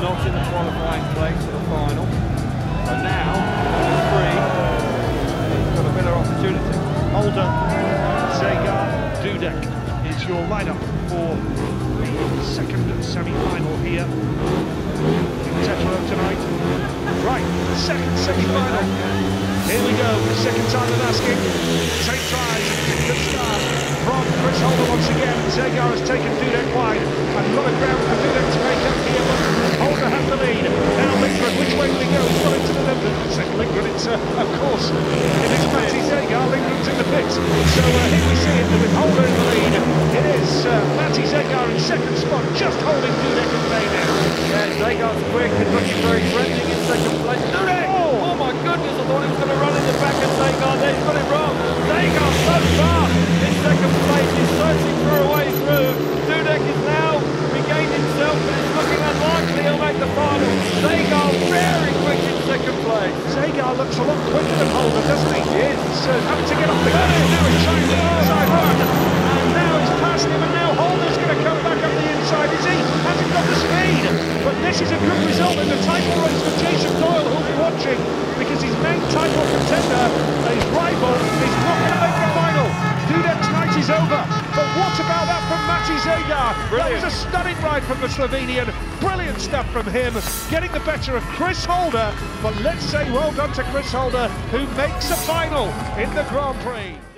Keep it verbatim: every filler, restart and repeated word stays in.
not in the qualifying place for the final. But now, Prix, he's got a better opportunity. Holder, Zagar, Dudek is your lineup for the second semi-final here in Tetro tonight. Right, second semi-final. Here we go, second time of asking. Same tries, good start from Chris Holder once again. Zagar has taken Dudek wide. A lot of ground for Dudek to make up here, but Holder has the lead. Now Lindgren, which way do we go? He's got into the number. Second Lindgren, it's uh, of course, it is Matej Zagar. Lindgren's in the pit. So uh, here we see it with Holder in the lead. It is uh, Matej Zagar in second spot, just holding Dudek at bay now. Yeah, Zagar's quick and looking very threatening in second place. Dudek! Oh! oh my goodness, I thought he was going to run in the back of Zagar there. He's got it wrong. Zagar so far in second place. He's searching for a way through. Dudek is now regained himself, but it's looking unlikely he'll make the final. Zagar very quick in second place. Zagar looks a lot quicker than Holder, doesn't he? He is. He's uh, having to get off the gun. Now he's trying the inside run. And now he's passed him, and now Holder's going to come back up the inside. Is he? Hasn't got the speed. But this is a good result in the title race for Jason Doyle, who'll be watching, because his main title contender, his rival, is not going to make the final. Dudek's night is over. But what about that from Matej Zagar? That was a stunning ride from the Slovenian. Brilliant stuff from him, getting the better of Chris Holder. But let's say well done to Chris Holder, who makes a final in the Grand Prix.